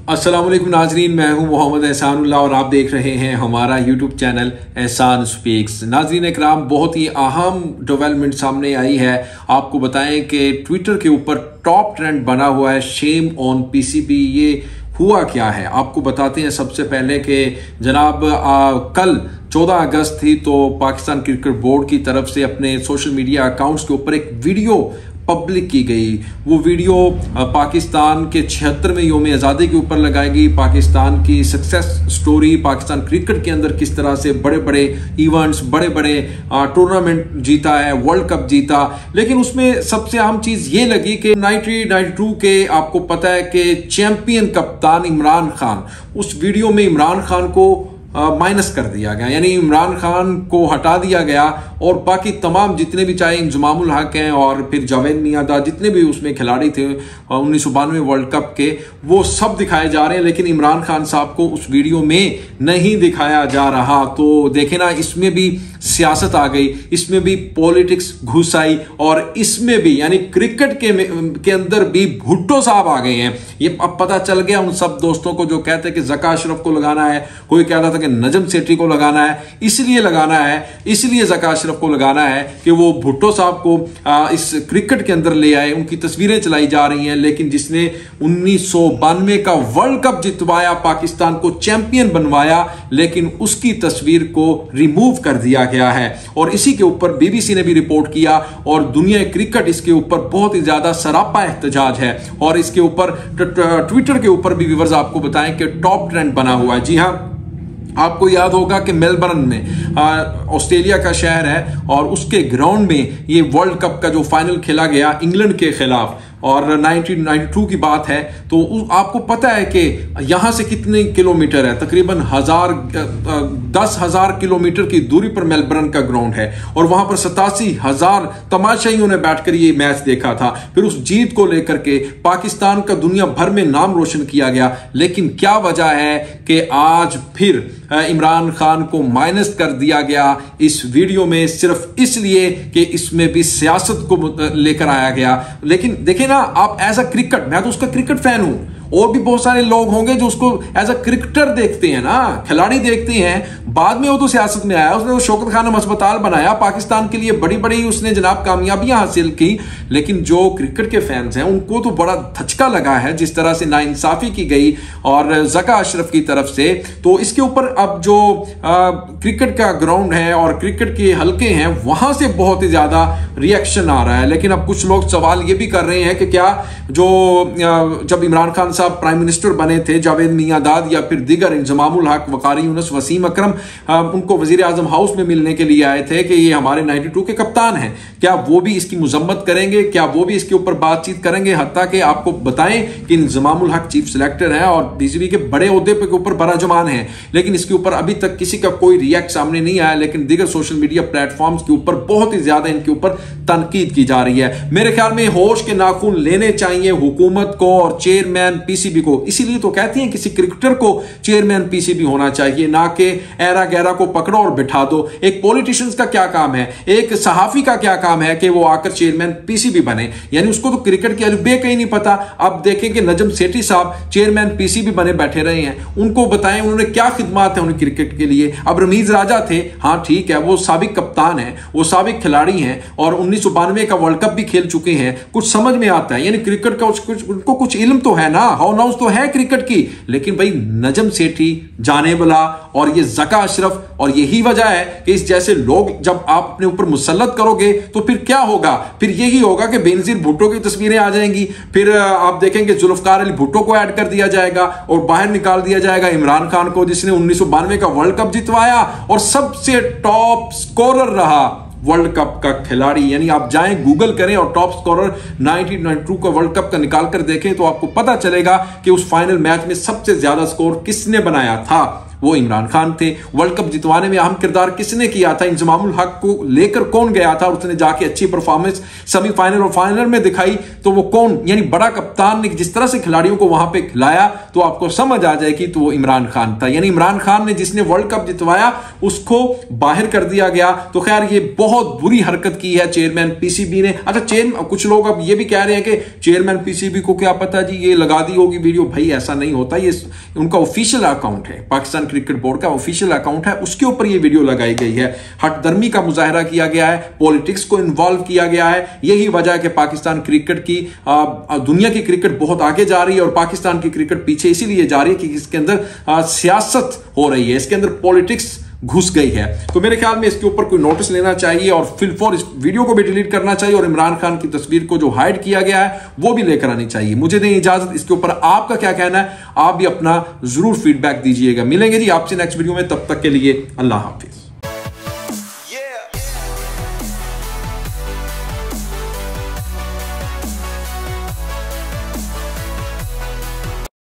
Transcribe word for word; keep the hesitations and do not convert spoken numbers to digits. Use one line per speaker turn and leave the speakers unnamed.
अस्सलाम वालेकुम नाजरीन, मैं हूं मोहम्मद एहसानुल्लाह और आप देख रहे हैं हमारा यूट्यूब चैनल एहसान स्पीक्स। नाजरीन इकराम, बहुत ही अहम डेवलपमेंट सामने आई है। आपको बताएं कि ट्विटर के ऊपर टॉप ट्रेंड बना हुआ है शेम ऑन पीसीबी। ये हुआ क्या है आपको बताते हैं। सबसे पहले कि जनाब आ, कल चौदह अगस्त थी तो पाकिस्तान क्रिकेट बोर्ड की तरफ से अपने सोशल मीडिया अकाउंट्स के ऊपर एक वीडियो पब्लिक की गई। वो वीडियो पाकिस्तान के छिहत्तरवें योम आज़ादी के ऊपर लगाई गई। पाकिस्तान की सक्सेस स्टोरी, पाकिस्तान क्रिकेट के अंदर किस तरह से बड़े बड़े इवेंट्स, बड़े बड़े टूर्नामेंट जीता है, वर्ल्ड कप जीता। लेकिन उसमें सबसे अहम चीज ये लगी कि नाइनटीन नाइंटी टू के आपको पता है कि चैंपियन कप्तान इमरान खान, उस वीडियो में इमरान खान को माइनस कर दिया गया, यानी इमरान खान को हटा दिया गया और बाकी तमाम जितने भी चाहे इंजमामुल हक हैं और फिर जावेद मियांदाद, जितने भी उसमें खिलाड़ी थे उन्नीस सौ बानवे वर्ल्ड कप के, वो सब दिखाए जा रहे हैं। लेकिन इमरान खान साहब को उस वीडियो में नहीं दिखाया जा रहा। तो देखे ना, इसमें भी सियासत आ गई, इसमें भी पॉलिटिक्स घुस आई और इसमें भी यानी क्रिकेट के के अंदर भी भुट्टो साहब आ गए हैं। ये अब पता चल गया उन सब दोस्तों को जो कहते हैं कि ज़का अशरफ को लगाना है, कोई कह रहा था कि नजम सेठी को लगाना है, इसलिए लगाना है, इसलिए ज़का अशरफ को लगाना है कि वो भुट्टो साहब को आ, इस क्रिकेट के अंदर ले आए। उनकी तस्वीरें चलाई जा रही हैं। लेकिन जिसने उन्नीस सौ बानवे का वर्ल्ड कप जितवाया, पाकिस्तान को चैंपियन बनवाया, लेकिन उसकी तस्वीर को रिमूव कर दिया गया है। और इसी के ऊपर बीबीसी ने भी रिपोर्ट किया और दुनिया क्रिकेट इसके ऊपर बहुत ही ज्यादा सरापा एहतजाज है। और इसके ऊपर ट्विटर के ऊपर भी व्यूअर्स आपको बताएं कि टॉप ट्रेंड बना हुआ है। जी हाँ, आपको याद होगा कि मेलबर्न में ऑस्ट्रेलिया का शहर है और उसके ग्राउंड में ये वर्ल्ड कप का जो फाइनल खेला गया इंग्लैंड के खिलाफ, और नाइनटीन नाइंटी टू की बात है। तो आपको पता है कि यहां से कितने किलोमीटर है, तकरीबन हजार दस हजार किलोमीटर की दूरी पर मेलबर्न का ग्राउंड है और वहां पर सतासी हजार तमाशाइयों ने बैठकर ये मैच देखा था। फिर उस जीत को लेकर के पाकिस्तान का दुनिया भर में नाम रोशन किया गया। लेकिन क्या वजह है कि आज फिर इमरान खान को माइनस कर दिया गया इस वीडियो में, सिर्फ इसलिए कि इसमें भी सियासत को लेकर आया गया। लेकिन देखिए ना, आप एज अ क्रिकेट, मैं तो उसका क्रिकेट फैन हूं, और भी बहुत सारे लोग होंगे जो उसको एज अ क्रिकेटर देखते हैं ना, खिलाड़ी देखते हैं। बाद में वो तो सियासत में आया, उसने वो शौकत खानम अस्पताल बनाया, पाकिस्तान के लिए बड़ी बड़ी उसने जनाब कामयाबियां हासिल की। लेकिन जो क्रिकेट के फैंस हैं उनको तो बड़ा धचका लगा है जिस तरह से नाइंसाफी की गई और ज़का अशरफ की तरफ से। तो इसके ऊपर अब जो आ, क्रिकेट का ग्राउंड है और क्रिकेट के हलके हैं वहां से बहुत ही ज्यादा रिएक्शन आ रहा है। लेकिन अब कुछ लोग सवाल ये भी कर रहे हैं कि क्या जो आ, जब इमरान खान प्राइम मिनिस्टर बने थे, जावेद मियांदाद या फिर दीगर इंजमामुल हक, वकारी यूनुस, वसीम अकरम उनको वजीर आजम हाउस में मिलने के लिए आए थे कि ये हमारे नाइंटी टू के कप्तान हैं, क्या वो भी इसकी मुजम्मत करेंगे, क्या वो भी इसके ऊपर बातचीत करेंगे। हत्ता कि आपको बताएं कि इंजमामुल हक चीफ सिलेक्टर हैं और बीसीबी के बड़े ओहदे के ऊपर बराजमान हैं। लेकिन इसके ऊपर अभी तक किसी का कोई रिएक्ट सामने नहीं आया। लेकिन दीगर सोशल मीडिया प्लेटफॉर्म्स के ऊपर बहुत ही ज्यादा इनके ऊपर तनकीद की जा रही है। मेरे ख्याल में होश के नाखून लेने चाहिए हुकूमत को और चेयरमैन पीसीबी को। इसीलिए तो कहती हैं किसी क्रिकेटर को चेयरमैन पीसीबी होना चाहिए, ना कि एरा गैरा को पकड़ो और बिठा दो। एक पॉलिटिशियंस का क्या काम है, एक सहाफी का क्या काम है कि वो आकर चेयरमैन पीसीबी बने, यानी उसको तो क्रिकेट की अलबे कहीं नहीं पता। अब देखें कि नजम सेठी साहब चेयरमैन पीसीबी बने बैठे रहे हैं, उनको बताएं उन्होंने क्या खिदमात है उन्हें क्रिकेट के लिए। अब रमीज राजा थे, हाँ ठीक है, वो साबिक कप्तान है, वो साबिक खिलाड़ी हैं और उन्नीस सौ बानवे का वर्ल्ड कप भी खेल चुके हैं, कुछ समझ में आता है, यानी क्रिकेट का उनको कुछ इल्म तो है ना, हाउ नाउस तो है क्रिकेट की। लेकिन भाई नजम सेठी जाने वाला और ये ज़का अशरफ, और यही वजह है कि इस जैसे लोग जब आप अपने ऊपर मुसल्लत करोगे तो फिर क्या होगा, फिर यही होगा कि बेनजीर भुट्टो की तस्वीरें आ जाएंगी। फिर आप देखेंगे जुल्फकार अली भुट्टो को ऐड कर दिया जाएगा और बाहर निकाल दिया जाएगा इमरान खान को, जिसने उन्नीस सौ बानवे का वर्ल्ड कप जितवाया और सबसे टॉप स्कोरर रहा वर्ल्ड कप का खिलाड़ी। यानी आप जाएं गूगल करें और top scorer nineteen ninety two का वर्ल्ड कप का निकाल कर देखें तो आपको पता चलेगा कि उस फाइनल मैच में सबसे ज्यादा स्कोर किसने बनाया था। वो इमरान खान थे। वर्ल्ड कप जितवाने में अहम किरदार किसने किया था? इंजमामुल हक को लेकर कौन गया था? उसने जाके अच्छी परफॉर्मेंस सेमीफाइनल और फाइनल में दिखाई, तो वो कौन, यानी बड़ा कप्तान ने जिस तरह से खिलाड़ियों को वहां पे खिलाया तो आपको समझ आ जाएगी तो वो इमरान खान था। यानी इमरान खान ने जिसने वर्ल्ड कप जितवाया उसको बाहर कर दिया गया। तो खैर ये बहुत बुरी हरकत की है चेयरमैन पीसीबी ने। अच्छा चेयरमैन, कुछ लोग अब ये भी कह रहे हैं कि चेयरमैन पीसीबी को क्या पता जी ये लगा दी होगी वीडियो। भाई ऐसा नहीं होता, ये उनका ऑफिशियल अकाउंट है, पाकिस्तान क्रिकेट बोर्ड का ऑफिशियल अकाउंट है, उसके ऊपर ये वीडियो लगाई गई है। हठधर्मी का मुजाहरा किया गया है, पॉलिटिक्स को इन्वॉल्व किया गया है। यही वजह है कि पाकिस्तान क्रिकेट की आ, दुनिया की क्रिकेट बहुत आगे जा रही है और पाकिस्तान की क्रिकेट पीछे इसीलिए जा रही है कि इसके अंदर आ, सियासत हो रही है, इसके अंदर पॉलिटिक्स घुस गई है। तो मेरे ख्याल में इसके ऊपर कोई नोटिस लेना चाहिए और फिलफोर इस वीडियो को भी डिलीट करना चाहिए और इमरान खान की तस्वीर को जो हाइड किया गया है वो भी लेकर आनी चाहिए। मुझे दें इजाजत, इसके ऊपर आपका क्या कहना है? आप भी अपना जरूर फीडबैक दीजिएगा। मिलेंगे जी आपसे नेक्स्ट वीडियो में, तब तक के लिए अल्लाह हाफिज।